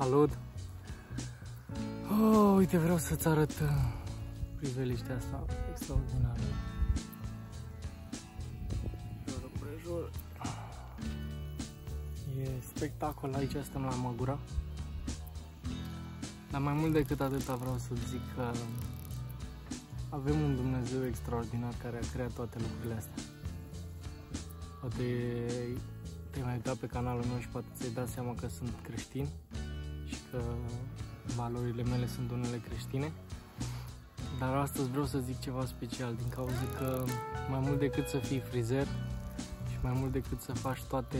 Salut! Oh, uite, vreau să-ți arăt priveliștea asta extraordinară. E spectacol, aici stăm la Măgura. Dar mai mult decât atâta vreau să zic că avem un Dumnezeu extraordinar care a creat toate lucrurile astea. Poate te-ai mai uitat pe canalul meu și poate ți-ai dat seama că sunt creștin și că valorile mele sunt unele creștine. Dar astăzi vreau să zic ceva special, din cauza că mai mult decât să fii frizer și mai mult decât să faci toate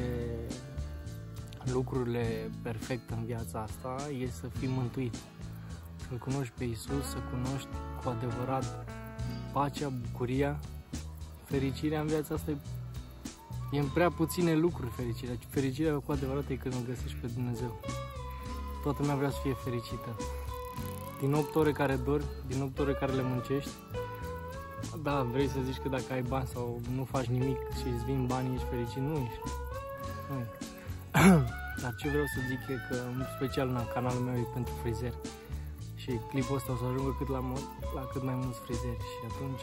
lucrurile perfect în viața asta, e să fii mântuit. Să-L cunoști pe Iisus, să cunoști cu adevărat pacea, bucuria, fericirea în viața asta. E în prea puține lucruri fericirea. Fericirea cu adevărat e când îl găsești pe Dumnezeu. Toată lumea vrea să fie fericită. Din 8 ore care dormi, din 8 ore care le muncești, da, vrei să zici că dacă ai bani sau nu faci nimic și îți vin banii, ești fericit? Nu ești. Nu ești. Dar ce vreau să zic e că, în special în canalul meu e pentru frizeri. Și clipul ăsta o să ajungă la cât mai mulți frizeri. Și atunci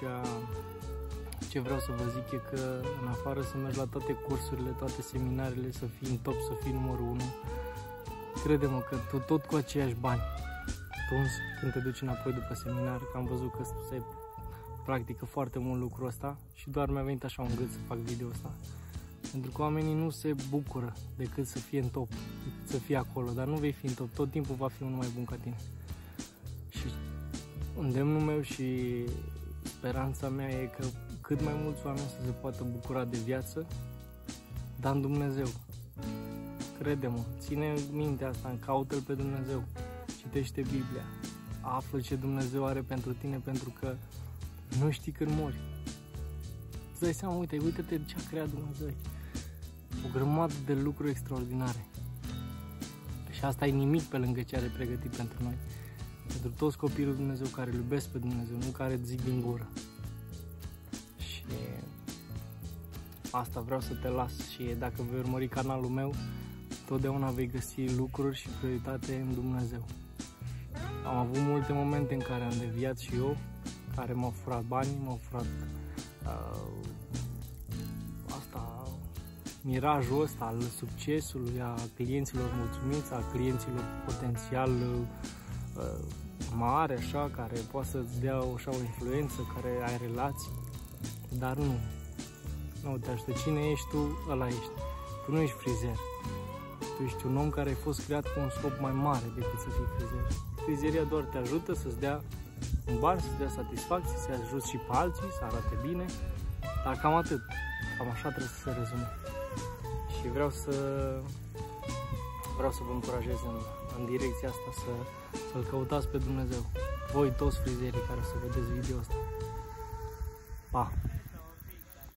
ce vreau să vă zic e că în afară să mergi la toate cursurile, toate seminarele, să fii în top, să fii numărul 1, crede-mă că tu tot cu aceiași bani, tunzi, când te duci înapoi după seminar, că am văzut că se practică foarte mult lucrul ăsta și doar mi-a venit așa un gând să fac video ăsta. Pentru că oamenii nu se bucură decât să fie în top, decât să fie acolo, dar nu vei fi în top, tot timpul va fi unul mai bun ca tine. Și îndemnul meu și speranța mea e că cât mai mulți oameni să se poată bucura de viață, dar în Dumnezeu. Crede-mă, ține mintea asta, caută-L pe Dumnezeu, citește Biblia, află ce Dumnezeu are pentru tine, pentru că nu știi când mori. Îți dai seama, uite-te ce a creat Dumnezeu. O grămadă de lucruri extraordinare. Și asta e nimic pe lângă ce are pregătit pentru noi. Pentru toți copiii lui Dumnezeu care îl iubesc pe Dumnezeu, nu care zic din gură. Și asta vreau să te las. Și dacă vei urmări canalul meu, totdeauna vei găsi lucruri și prioritate în Dumnezeu. Am avut multe momente în care am deviat și eu, care m-au furat banii, m-au furat mirajul ăsta al succesului, a clienților mulțumiți, a clienților potențial mare, așa, care poate să-ți dea așa o influență, care ai relații, dar nu. Nu te ajută. Cine ești tu, ăla ești. Tu nu ești frizer. Tu ești un om care ai fost creat cu un scop mai mare decât să fii frizer. Frizeria doar te ajută să-ți dea un ban, să-ți dea satisfacție, să-i ajuți și pe alții, să arate bine, dar cam atât. Cam așa trebuie să se rezume. Și vreau să vă încurajez în direcția asta, să-L căutați pe Dumnezeu. Voi toți frizerii care o să vedeți video ăsta. Pa!